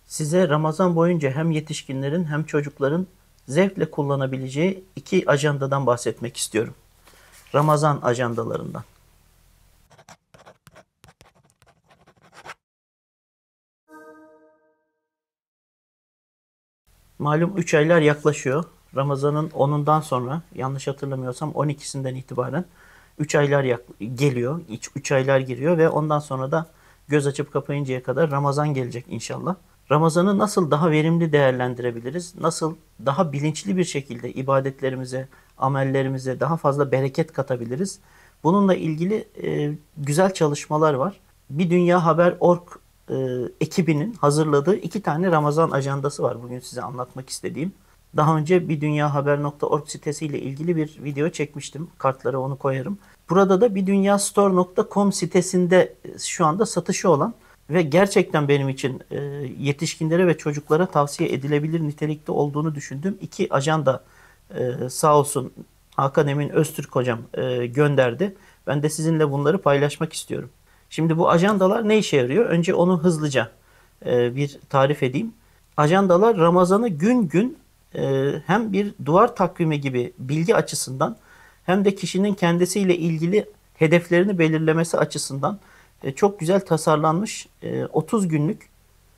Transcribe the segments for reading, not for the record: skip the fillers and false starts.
Size Ramazan boyunca hem yetişkinlerin hem çocukların zevkle kullanabileceği iki ajandadan bahsetmek istiyorum. Ramazan ajandalarından. Malum 3 aylar yaklaşıyor. Ramazan'ın 10'undan sonra, yanlış hatırlamıyorsam 12'sinden itibaren 3 aylar geliyor. 3 aylar giriyor ve ondan sonra da göz açıp kapayıncaya kadar Ramazan gelecek inşallah. Ramazan'ı nasıl daha verimli değerlendirebiliriz? Nasıl daha bilinçli bir şekilde ibadetlerimize, amellerimize daha fazla bereket katabiliriz? Bununla ilgili güzel çalışmalar var. Bir Dünya Haber.org ekibinin hazırladığı iki tane Ramazan ajandası var bugün size anlatmak istediğim. Daha önce birdünyahaber.org sitesiyle ilgili bir video çekmiştim. Kartlara onu koyarım. Burada da birdunyastore.com sitesinde şu anda satışı olan ve gerçekten benim için yetişkinlere ve çocuklara tavsiye edilebilir nitelikte olduğunu düşündüğüm iki ajanda sağ olsun Hakan Emin Öztürk hocam gönderdi. Ben de sizinle bunları paylaşmak istiyorum. Şimdi bu ajandalar ne işe yarıyor? Önce onu hızlıca bir tarif edeyim. Ajandalar Ramazan'ı gün gün hem bir duvar takvimi gibi bilgi açısından hem de kişinin kendisiyle ilgili hedeflerini belirlemesi açısından çok güzel tasarlanmış 30 günlük,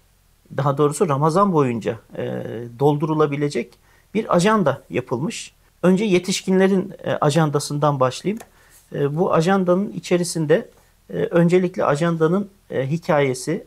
daha doğrusu Ramazan boyunca doldurulabilecek bir ajanda yapılmış. Önce yetişkinlerin ajandasından başlayayım. Bu ajandanın içerisinde öncelikle ajandanın hikayesi,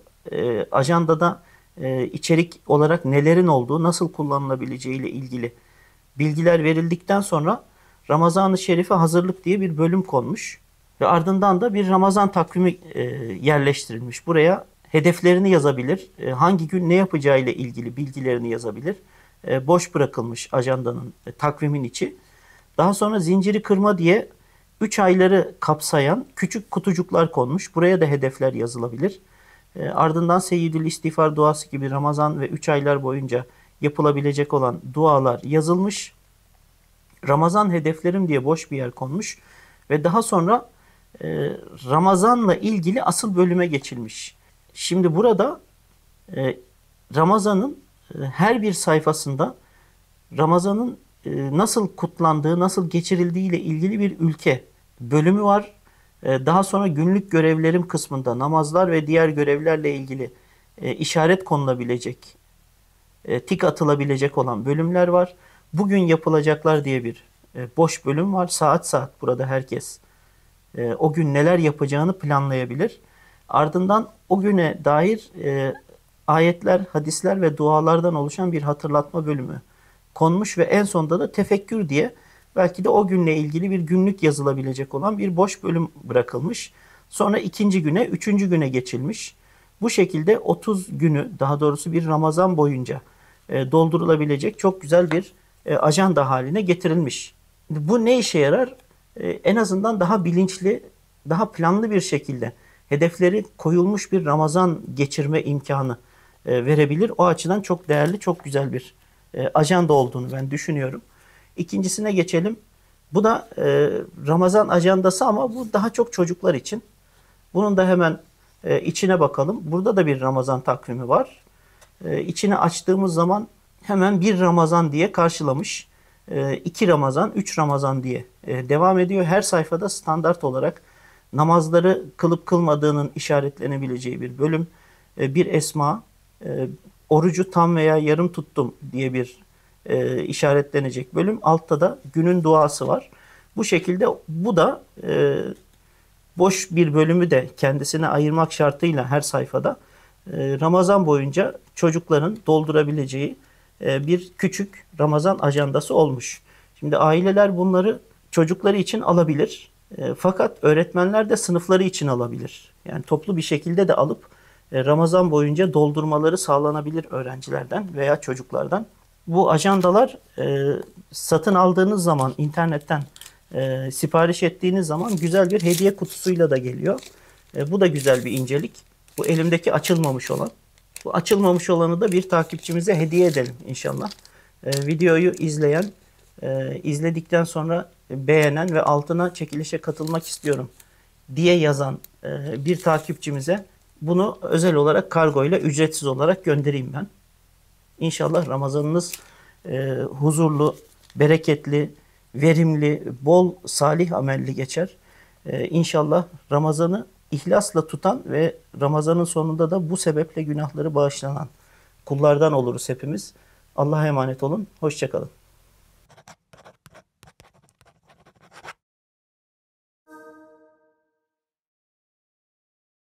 ajandada içerik olarak nelerin olduğu, nasıl kullanılabileceği ile ilgili bilgiler verildikten sonra Ramazan-ı Şerif'e hazırlık diye bir bölüm konmuş. Ve ardından da bir Ramazan takvimi yerleştirilmiş. Buraya hedeflerini yazabilir, hangi gün ne yapacağı ile ilgili bilgilerini yazabilir. Boş bırakılmış ajandanın, takvimin içi. Daha sonra zinciri kırma diye 3 ayları kapsayan küçük kutucuklar konmuş. Buraya da hedefler yazılabilir. Ardından Seyyidül İstiğfar duası gibi Ramazan ve 3 aylar boyunca yapılabilecek olan dualar yazılmış. Ramazan hedeflerim diye boş bir yer konmuş. Ve daha sonra Ramazan'la ilgili asıl bölüme geçilmiş. Şimdi burada Ramazan'ın her bir sayfasında Ramazan'ın nasıl kutlandığı, nasıl geçirildiği ile ilgili bir ülke bölümü var. Daha sonra günlük görevlerim kısmında namazlar ve diğer görevlerle ilgili işaret konulabilecek, tik atılabilecek olan bölümler var. Bugün yapılacaklar diye bir boş bölüm var. Saat saat burada herkes o gün neler yapacağını planlayabilir. Ardından o güne dair ayetler, hadisler ve dualardan oluşan bir hatırlatma bölümü konmuş ve en sonunda da tefekkür diye belki de o günle ilgili bir günlük yazılabilecek olan bir boş bölüm bırakılmış. Sonra ikinci güne, üçüncü güne geçilmiş. Bu şekilde 30 günü, daha doğrusu bir Ramazan boyunca doldurulabilecek çok güzel bir ajanda haline getirilmiş. Bu ne işe yarar? En azından daha bilinçli, daha planlı bir şekilde hedefleri koyulmuş bir Ramazan geçirme imkanı verebilir. O açıdan çok değerli, çok güzel bir ajanda olduğunu ben düşünüyorum. İkincisine geçelim. Bu da Ramazan ajandası ama bu daha çok çocuklar için. Bunun da hemen içine bakalım. Burada da bir Ramazan takvimi var. İçini açtığımız zaman hemen bir Ramazan diye karşılamış. 2 Ramazan, 3 Ramazan diye devam ediyor. Her sayfada standart olarak namazları kılıp kılmadığının işaretlenebileceği bir bölüm. Bir esma, orucu tam veya yarım tuttum diye bir işaretlenecek bölüm. Altta da günün duası var. Bu şekilde bu da boş bir bölümü de kendisine ayırmak şartıyla her sayfada Ramazan boyunca çocukların doldurabileceği bir küçük Ramazan ajandası olmuş. Şimdi aileler bunları çocukları için alabilir. Fakat öğretmenler de sınıfları için alabilir. Yani toplu bir şekilde de alıp Ramazan boyunca doldurmaları sağlanabilir öğrencilerden veya çocuklardan. Bu ajandalar satın aldığınız zaman internetten sipariş ettiğiniz zaman güzel bir hediye kutusuyla da geliyor. Bu da güzel bir incelik. Bu elimdeki açılmamış olan. Bu açılmamış olanı da bir takipçimize hediye edelim inşallah. Videoyu izleyen, izledikten sonra beğenen ve altına çekilişe katılmak istiyorum diye yazan bir takipçimize bunu özel olarak kargoyla ücretsiz olarak göndereyim ben. İnşallah Ramazanınız huzurlu, bereketli, verimli, bol, salih amelli geçer. İnşallah Ramazan'ı ihlasla tutan ve Ramazan'ın sonunda da bu sebeple günahları bağışlanan kullardan oluruz hepimiz. Allah'a emanet olun. Hoşça kalın.